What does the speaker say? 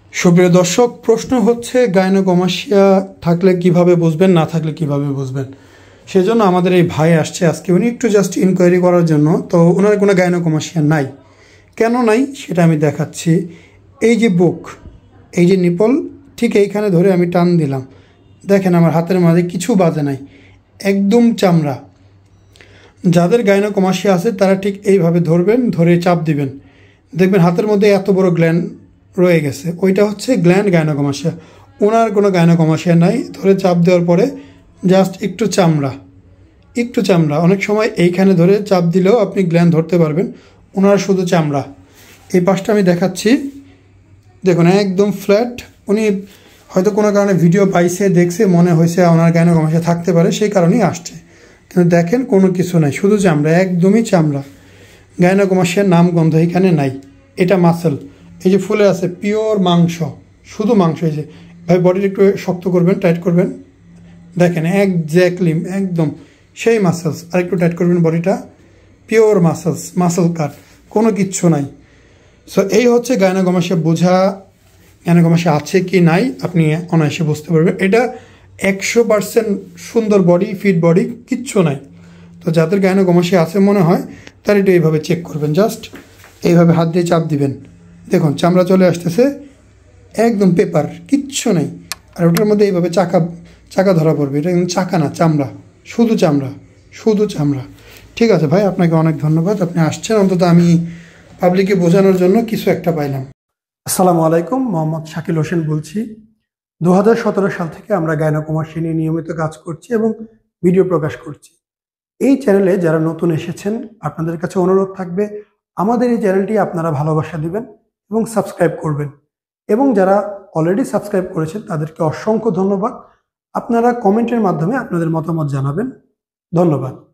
সুপ্রিয় দর্শক, প্রশ্ন হচ্ছে গাইনোকমাসিয়া থাকলে কিভাবে বুঝবেন, না থাকলে কিভাবে বুঝবেন। সেজন্য আমাদের এই ভাই আসছে আজকে, উনি একটু জাস্ট ইনকোয়ারি করার জন্য। তো ওনার কোনো গাইনোকমাসিয়া নাই। কেন নাই সেটা আমি দেখাচ্ছি। এই যে বুক, এই যে নিপল, ঠিক এইখানে ধরে আমি টান দিলাম, দেখেন আমার হাতের মাঝে কিছু বাজে নাই, একদম চামড়া। যাদের গাইনোকমাসিয়া আছে তারা ঠিক এইভাবে ধরবেন, ধরে চাপ দিবেন, দেখবেন হাতের মধ্যে এত বড় গ্ল্যান্ড রয়ে গেছে, ওইটা হচ্ছে গ্ল্যান্ড গাইনোকমাসিয়া। ওনার কোনো গাইনোকমাসিয়া নাই। ধরে চাপ দেওয়ার পরে জাস্ট একটু চামড়া, একটু চামড়া, অনেক সময় এইখানে ধরে চাপ দিলেও আপনি গ্ল্যান্ড ধরতে পারবেন। ওনার শুধু চামড়া। এই পাশটা আমি দেখাচ্ছি, দেখুন একদম ফ্ল্যাট। উনি হয়তো কোনো কারণে ভিডিও পাইছে, দেখছে, মনে হয়েছে ওনার গাইনোকমাসিয়া থাকতে পারে, সেই কারণেই আসছে। কিন্তু দেখেন কোনো কিছু নাই, শুধু চামড়া, একদমই চামড়া। গাইনোকমাসিয়ার নাম গন্ধ এখানে নাই। এটা মাসেল, এই যে ফুলে আছে পিওর মাংস, শুধু মাংস। এই যে ভাই বডিটা একটু শক্ত করবেন, টাইট করবেন, দেখেন একজ্যাক্টলি একদম সেই মাসেলস। আর একটু টাইট করবেন বডিটা, পিওর মাসেলস, মাসেল কাট, কোনো কিচ্ছু নাই। সো এই হচ্ছে গাইনোকমাসিয়া বোঝা। গাইনোকমাসিয়া আছে কি নাই আপনি অনায়াসে বুঝতে পারবেন। এটা 100% সুন্দর বডি, ফিট বডি, কিচ্ছু নাই। তো যাদের গাইনোকমাসিয়া আছে মনে হয় তারা একটু এইভাবে চেক করবেন, জাস্ট এইভাবে হাত দিয়ে চাপ দিবেন, দেখুন চামড়া চলে আসতেছে, একদম পেপার, কিচ্ছু নেই। আর ওটার মধ্যে এইভাবে চাকা চাকা ধরা পড়বে, এটা কিন্তু চাকা না, চামড়া, শুধু চামড়া, শুধু চামড়া। ঠিক আছে ভাই, আপনাকে অনেক ধন্যবাদ, আপনি আসছেন, অন্তত আমি পাবলিককে বোঝানোর জন্য কিছু একটা পাইলাম। আসসালামু আলাইকুম, মোহাম্মদ শাকিল হোসেন বলছি। 2017 সাল থেকে আমরা গাইনোকমাসিয়া নিয়ে নিয়মিত কাজ করছি এবং ভিডিও প্রকাশ করছি। এই চ্যানেলে যারা নতুন এসেছেন, আপনাদের কাছে অনুরোধ থাকবে আমাদের এই চ্যানেলটি আপনারা ভালোবাসা দিবেন এবং সাবস্ক্রাইব করবেন। এবং যারা অলরেডি সাবস্ক্রাইব করেছেন তাদেরকে অসংখ্য ধন্যবাদ। আপনারা কমেন্টের মাধ্যমে আপনাদের মতামত জানাবেন। ধন্যবাদ।